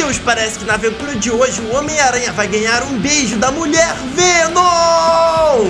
Deus, parece que na aventura de hoje o Homem-Aranha vai ganhar um beijo da mulher Venom!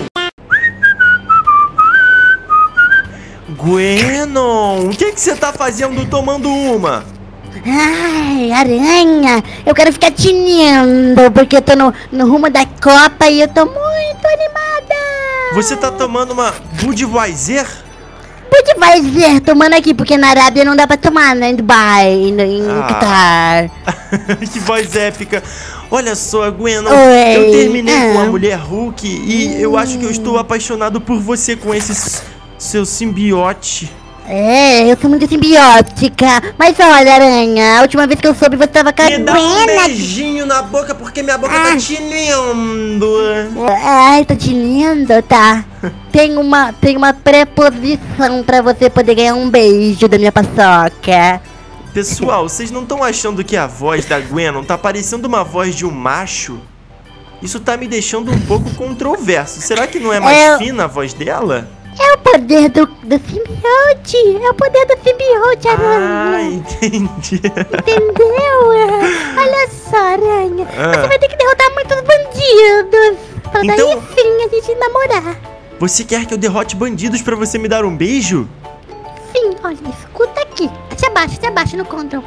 Gwenon, o que você tá fazendo tomando uma? Ai, aranha, eu quero ficar tinindo, porque eu tô no rumo da Copa e eu tô muito animada. Você tá tomando uma Budweiser? Budweiser, tomando aqui, porque na Arábia não dá pra tomar, né, em Dubai, em Qatar. Que voz épica. Olha só, Gwenon, Oi. eu terminei com a mulher Hulk e eu acho que eu estou apaixonado por você com esse seu simbiote. É, eu sou muito simbiótica. Mas olha, aranha, a última vez que eu soube você tava com a Me dá um Gwen. beijinho na boca porque minha boca tá tinindo. Ai, tô te lindo, tá? Tem uma preposição pra você poder ganhar um beijo da minha paçoca. Pessoal, vocês não estão achando que a voz da Gwenon tá parecendo uma voz de um macho? Isso tá me deixando um pouco controverso. Será que não é mais fina a voz dela? É o poder do simbiote. É o poder do simbiote, aranha. Ah, entendi. Entendeu? Olha só, aranha. Você vai ter que derrotar muitos bandidos. Pra daí sim a gente namorar. Você quer que eu derrote bandidos pra você me dar um beijo? Sim, olha, escuta aqui. Se abaixa no control.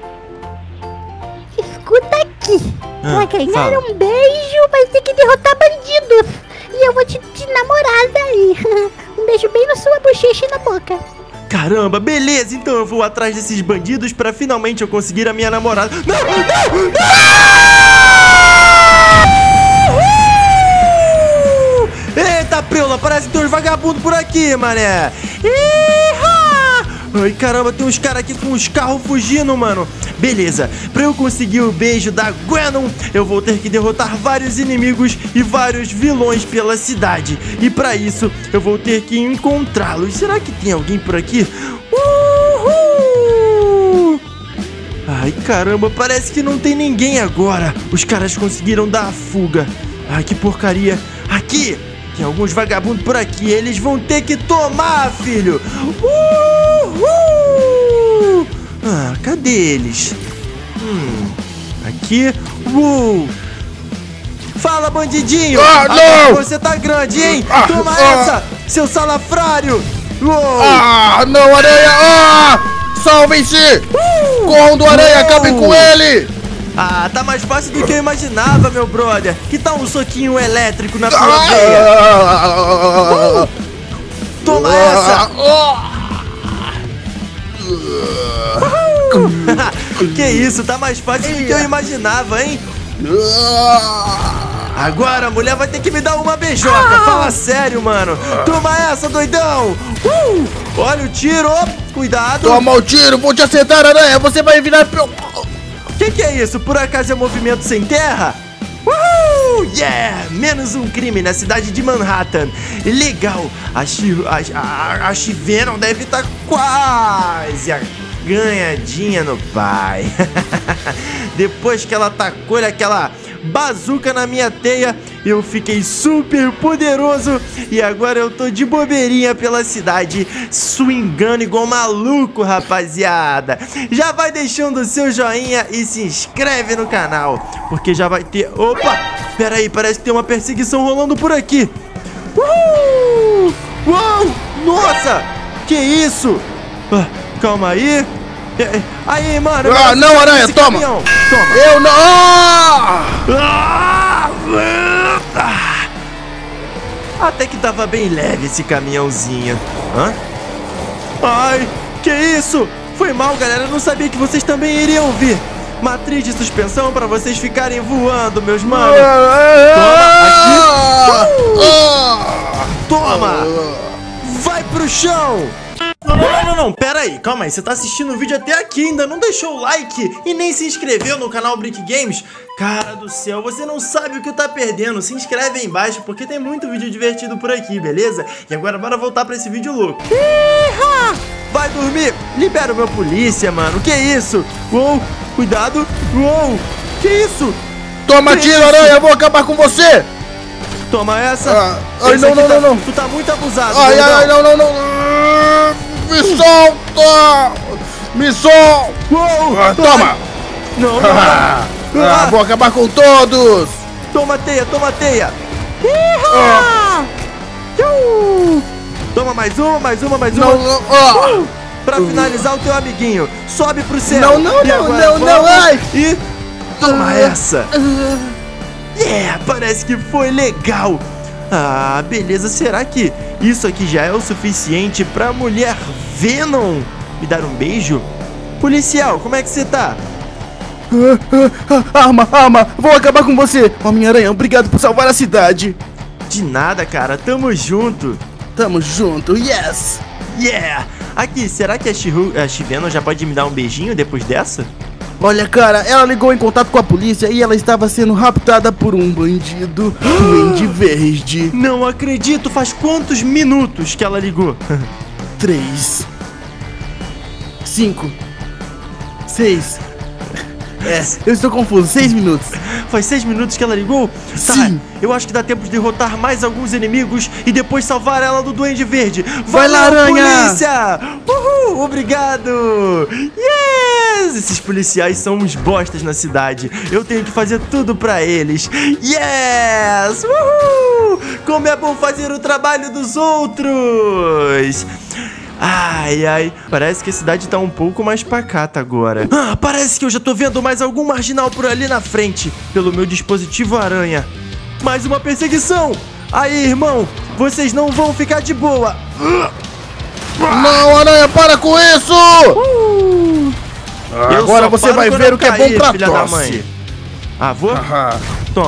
Escuta aqui. Pra ganhar um beijo, vai ter que derrotar bandidos. E eu vou te namorar daí. Um beijo bem na sua bochecha e na boca. Caramba, beleza, então eu vou atrás desses bandidos pra finalmente eu conseguir a minha namorada. Não, não, não! Eita, preula, parece que tem uns vagabundos por aqui, mané. Ai, caramba, tem uns caras aqui com os carros fugindo, mano. Beleza, pra eu conseguir o beijo da Gwenon, eu vou ter que derrotar vários inimigos e vários vilões pela cidade. E pra isso, eu vou ter que encontrá-los. Será que tem alguém por aqui? Uhul! Ai, caramba, parece que não tem ninguém agora. Os caras conseguiram dar a fuga. Ai, que porcaria. Aqui! Tem alguns vagabundos por aqui, eles vão ter que tomar, filho! Uhul! Ah, cadê eles? Aqui. Fala, bandidinho! Não! Você tá grande, hein? Toma essa, seu salafrário! Não, aranha! Salvem-se! Corram do aranha, acabem com ele! Tá mais fácil do que eu imaginava, meu brother. Que tal um soquinho elétrico na sua veia? Toma essa! Que isso, tá mais fácil do que eu imaginava, hein? Agora a mulher vai ter que me dar uma beijoca. Fala sério, mano. Toma essa, doidão. Olha o tiro, cuidado. Toma o tiro, vou te acertar, aranha. Você vai virar... Que é isso? Por acaso é movimento sem terra? Yeah! Menos um crime na cidade de Manhattan. Legal. A Venom deve estar quase ganhadinha no pai. Depois que ela tacou aquela bazuca na minha teia, eu fiquei super poderoso e agora eu tô de bobeirinha pela cidade, swingando igual maluco, rapaziada. Já vai deixando o seu joinha e se inscreve no canal, porque já vai ter... Opa, pera aí, parece que tem uma perseguição rolando por aqui. Uou, nossa, que isso? Calma aí. Aí, mano. Não, aranha, toma. Toma. Eu não. Até que tava bem leve esse caminhãozinho. Ai, que isso? Foi mal, galera. Eu não sabia que vocês também iriam vir. Matriz de suspensão pra vocês ficarem voando, meus manos. Toma, aqui. Toma. Vai pro chão. Não, pera aí, calma aí, você tá assistindo o vídeo até aqui, ainda não deixou o like e nem se inscreveu no canal Brick Games? Cara do céu, você não sabe o que tá perdendo, se inscreve aí embaixo porque tem muito vídeo divertido por aqui, beleza? E agora bora voltar pra esse vídeo louco. Vai dormir, libera o meu polícia, mano, que isso? Uou, cuidado, uou, que isso? Toma tiro, aranha, eu vou acabar com você! Toma essa. Ai, não. Tu tá muito abusado. Ai, não. Me solta! Me solta! Uou, Toma! Não, não. Vou acabar com todos. Toma teia, toma teia. Toma mais uma, mais uma, mais uma. Não. Pra finalizar o teu amiguinho. Sobe pro céu. Não, não, E não, agora não, vamos ai. E toma essa. Yeah, parece que foi legal. Ah, beleza. Será que isso aqui já é o suficiente pra mulher Venom me dar um beijo? Policial, como é que você tá? Arma, vou acabar com você. Homem-Aranha, obrigado por salvar a cidade. De nada, cara. Tamo junto. Tamo junto, yes. Yeah. Aqui, será que a She-Venom já pode me dar um beijinho depois dessa? Olha, cara, ela ligou em contato com a polícia e ela estava sendo raptada por um bandido Duende Verde. Não acredito, faz quantos minutos que ela ligou? 3 5 6 eu estou confuso, 6 minutos. Faz 6 minutos que ela ligou? Sim. Tá, eu acho que dá tempo de derrotar mais alguns inimigos e depois salvar ela do Duende Verde. Vai lá, Aranha! Polícia! Uhul, obrigado! Yes! Esses policiais são uns bostas na cidade. Eu tenho que fazer tudo pra eles. Yes! Uhul! Como é bom fazer o trabalho dos outros! Ai, ai, parece que a cidade tá um pouco mais pacata agora. Ah, parece que eu já tô vendo mais algum marginal por ali na frente, pelo meu dispositivo aranha. Mais uma perseguição! Aí, irmão, vocês não vão ficar de boa. Não, Aranha, para com isso! Agora você vai ver o que é bom pra filha da tosse. mãe. Ah, vou? Toma.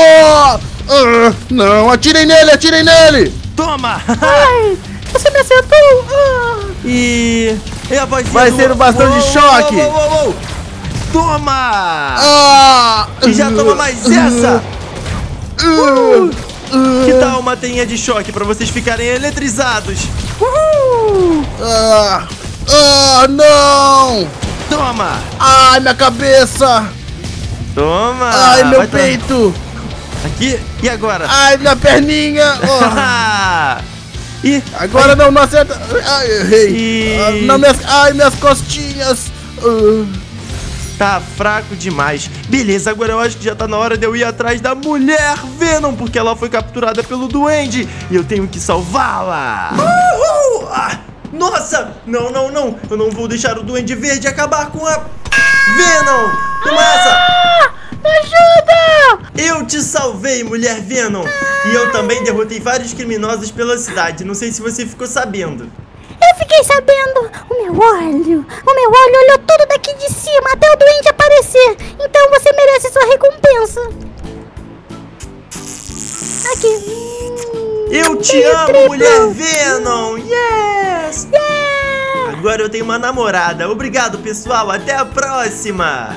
Não, atirem nele! Toma! Ai, você me acertou! E a vozinha Vai ser um bastão de choque! Uou. Toma! E já toma mais essa! Que tal uma teinha de choque pra vocês ficarem eletrizados? Não! Toma! Ai, minha cabeça! Toma! Ai, meu Vai peito! Aqui, e agora? Ai, minha perninha! E Agora não acerta! Ai, errei! E... minhas costinhas! Tá fraco demais. Beleza, agora eu acho que já tá na hora de eu ir atrás da mulher Venom, porque ela foi capturada pelo Duende e eu tenho que salvá-la. Uhul! Nossa! Não. Eu não vou deixar o Duende Verde acabar com a Venom! Toma essa! Me ajuda! Eu te salvei, mulher Venom! E eu também derrotei vários criminosos pela cidade. Não sei se você ficou sabendo. Eu fiquei sabendo. O meu olho olhou tudo daqui de cima até o Duende aparecer. Então você merece sua recompensa. Aqui. Eu te amo, mulher Venom! Yes! Yeah! Agora eu tenho uma namorada. Obrigado, pessoal. Até a próxima!